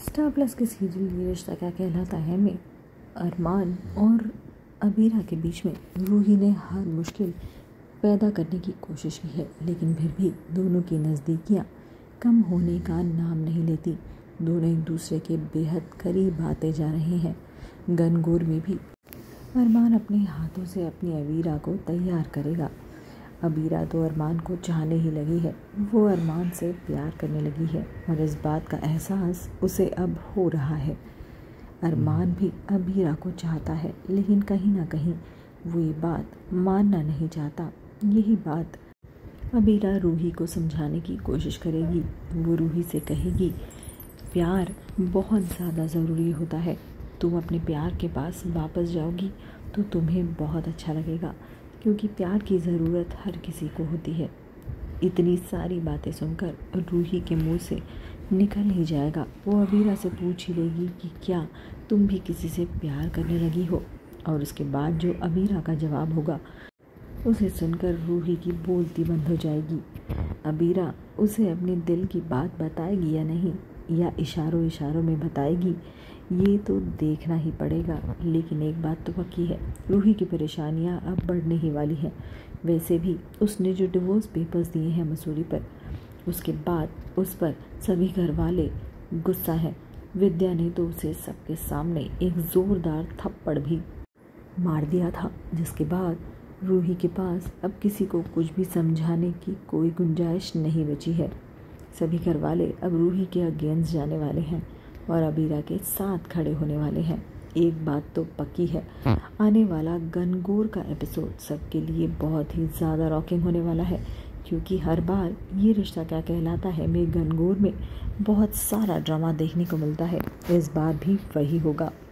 Star plus के serial ये रिश्ता क्या कहलाता है में अरमान और अबीरा के बीच में रूही ने हर मुश्किल पैदा करने की कोशिश की है, लेकिन फिर भी दोनों की नज़दीकियाँ कम होने का नाम नहीं लेती। दोनों एक दूसरे के बेहद करीब आते जा रहे हैं। गनगौर में भी अरमान अपने हाथों से अपनी अबीरा को तैयार करेगा। अबीरा तो अरमान को चाहने ही लगी है, वो अरमान से प्यार करने लगी है और इस बात का एहसास उसे अब हो रहा है। अरमान भी अबीरा को चाहता है, लेकिन कहीं ना कहीं वो ये बात मानना नहीं चाहता। यही बात अबीरा रूही को समझाने की कोशिश करेगी। वो रूही से कहेगी, प्यार बहुत ज़्यादा ज़रूरी होता है। तुम अपने प्यार के पास वापस जाओगी तो तुम्हें बहुत अच्छा लगेगा, क्योंकि प्यार की ज़रूरत हर किसी को होती है। इतनी सारी बातें सुनकर रूही के मुंह से निकल ही जाएगा। वो अबीरा से पूछ ही लेगी कि क्या तुम भी किसी से प्यार करने लगी हो, और उसके बाद जो अबीरा का जवाब होगा उसे सुनकर रूही की बोलती बंद हो जाएगी। अबीरा उसे अपने दिल की बात बताएगी या नहीं, या इशारों इशारों में बताएगी, ये तो देखना ही पड़ेगा। लेकिन एक बात तो पक्की है, रूही की परेशानियां अब बढ़ने ही वाली हैं। वैसे भी उसने जो डिवोर्स पेपर्स दिए हैं मसूरी पर, उसके बाद उस पर सभी घर वाले गुस्सा है। विद्या ने तो उसे सबके सामने एक ज़ोरदार थप्पड़ भी मार दिया था, जिसके बाद रूही के पास अब किसी को कुछ भी समझाने की कोई गुंजाइश नहीं बची है। सभी घर वाले अब रूही के अगेंस्ट जाने वाले हैं और अबीरा के साथ खड़े होने वाले हैं। एक बात तो पक्की है, आने वाला गनगौर का एपिसोड सबके लिए बहुत ही ज़्यादा रॉकिंग होने वाला है, क्योंकि हर बार ये रिश्ता क्या कहलाता है में गनगौर में बहुत सारा ड्रामा देखने को मिलता है। इस बार भी वही होगा।